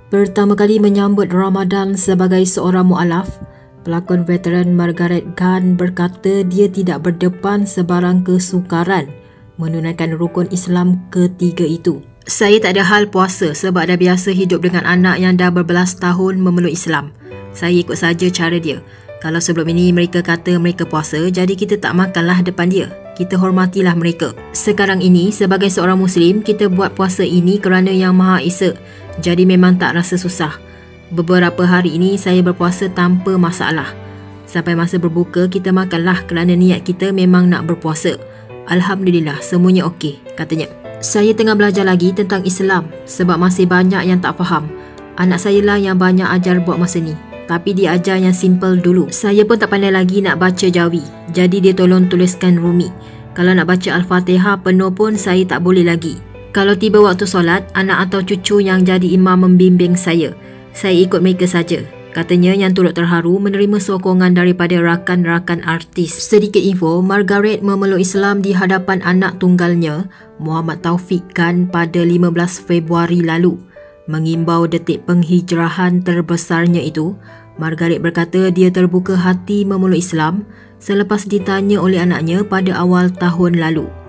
Pertama kali menyambut Ramadan sebagai seorang mu'alaf, pelakon veteran Margaret Khan berkata dia tidak berdepan sebarang kesukaran menunaikan rukun Islam ketiga itu. Saya tak ada hal puasa sebab dah biasa hidup dengan anak yang dah berbelas tahun memeluk Islam. Saya ikut saja cara dia. Kalau sebelum ini mereka kata mereka puasa, jadi kita tak makanlah depan dia. Kita hormatilah mereka. Sekarang ini sebagai seorang Muslim, kita buat puasa ini kerana Yang Maha Esa. Jadi memang tak rasa susah. Beberapa hari ini saya berpuasa tanpa masalah. Sampai masa berbuka kita makanlah kerana niat kita memang nak berpuasa. Alhamdulillah semuanya okey, katanya. Saya tengah belajar lagi tentang Islam sebab masih banyak yang tak faham. Anak saya lah yang banyak ajar buat masa ni. Tapi dia ajar yang simple dulu. Saya pun tak pandai lagi nak baca Jawi. Jadi dia tolong tuliskan Rumi. Kalau nak baca Al-Fatihah penuh pun saya tak boleh lagi. Kalau tiba waktu solat, anak atau cucu yang jadi imam membimbing saya. Saya ikut mereka saja. Katanya yang turut terharu menerima sokongan daripada rakan-rakan artis. Sedikit info, Margaret memeluk Islam di hadapan anak tunggalnya, Muhammad Taufik Khan, pada 15 Februari lalu. Mengimbau detik penghijrahan terbesarnya itu, Margaret berkata dia terbuka hati memeluk Islam selepas ditanya oleh anaknya pada awal tahun lalu.